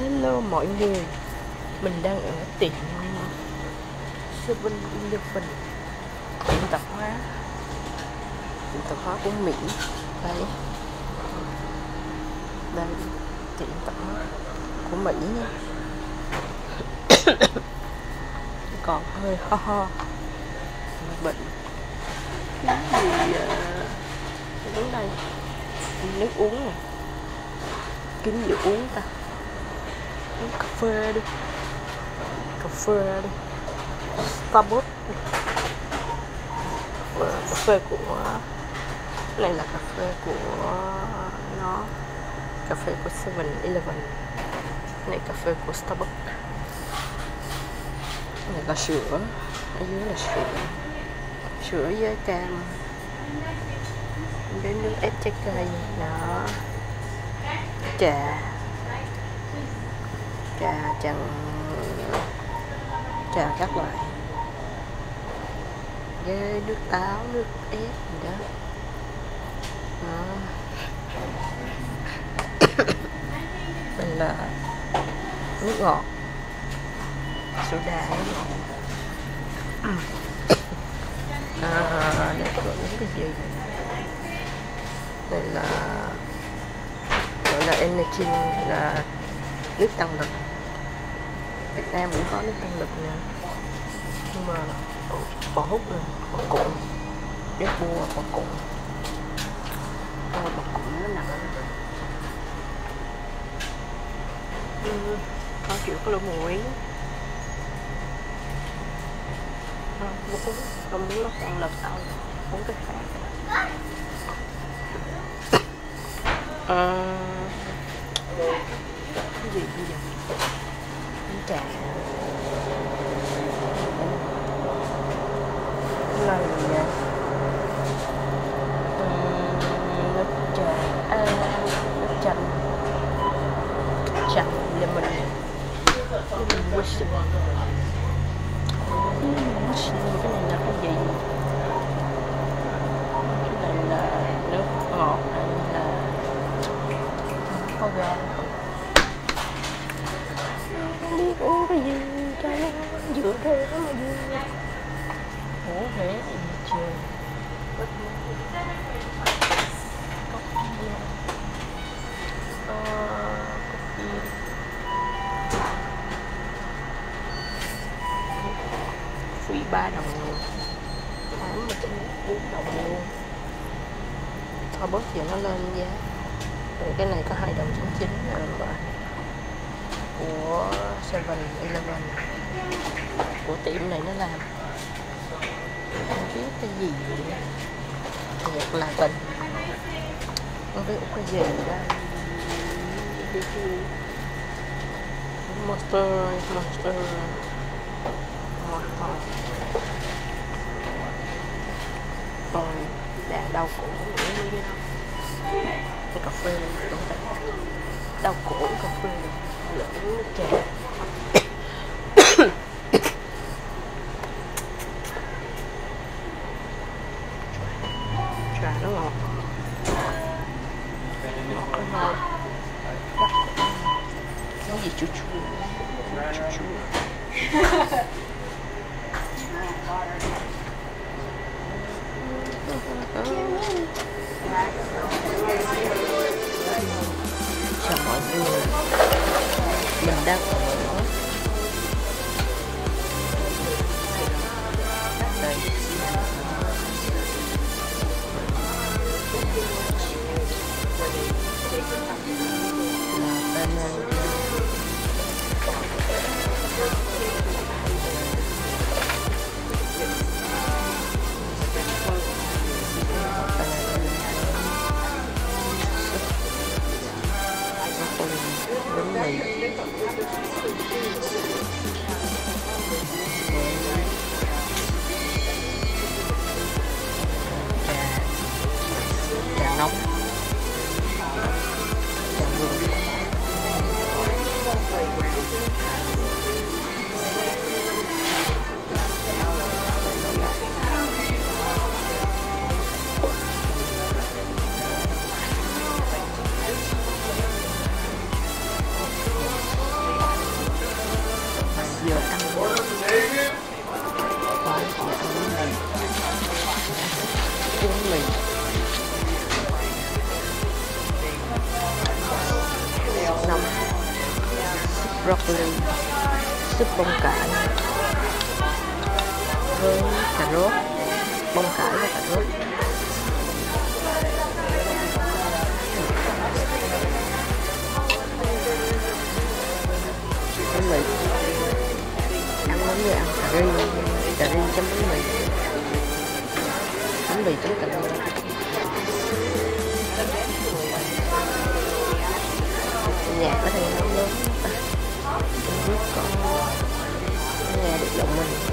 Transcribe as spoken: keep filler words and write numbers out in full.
Hello mọi người, mình đang ở tiệm seven eleven, tiệm tạp hóa, tiệm tạp hóa của Mỹ. Đây, đây tiệm tạp hóa của Mỹ nha. Còn hơi ho ho, bệnh cái gì uh, đứng đây, nước uống nè, kính gì uống ta, uống cà phê đi, cà phê đi, Starbucks đi. Cà phê của này là cà phê của nó, cà phê của seven eleven, này cà phê của Starbucks. Này là sữa, ở dưới là sữa, sữa với cam, đến nước ép trái cây, đó, trà, trà chẳng, trà các loại, với nước táo, nước ép gì đó, đó. Đây là nước ngọt, soda nước ngọt. À, đây có những cái gì? Đây là gọi là energy, là nước tăng lực. Việt Nam cũng có nước tăng lực nè, nhưng mà bò hút nè, bò cụm, Red Bull bò cụm, bò cụm nó nặng. Ừ, có kiểu có lỗ mũi. Không uống, không muốn nó còn lần sau uống cái khác. À, cái gì bây giờ? Bánh trà này nè, nước trà, à, nước chanh, chanh lemon, lemon whisk. Cái này là cái gì? Cái này là nước ngọt, này là có ga. Không biết uống cái gì cho nó dựa thế mà vui. Ủa thế gì trời. Có gì? Ờ, có gì? Phí ba đồng luôn, tám mươi bốn đồng luôn. Thôi bớt giờ nó lên giá. Rồi cái này có hai đồng chín chín là của seven eleven, của tiệm này nó làm. Không biết cái gì thiệt là tình, không biết cái gì đây. Monster, Monster. Rồi đã đau cổ nữa như thế nào? Cái cà phê này cũng phải đau cổ, cà phê lẫn nước trà. Trà nó ngọt, ngọt cái ngon, cái gì chua chua, chua chua. Chào mọi người, mình đang ở đây, là banana. Bánh mì, broccoli, súp bông cải với cà rốt, bông cải và cà rốt. Bánh mì, ăn giống như ăn cà ri, cà ri chấm bánh mì, bánh mì chấm cà ri. Nhạc ở đây nó lớn, không biết con nghe được giọng mình.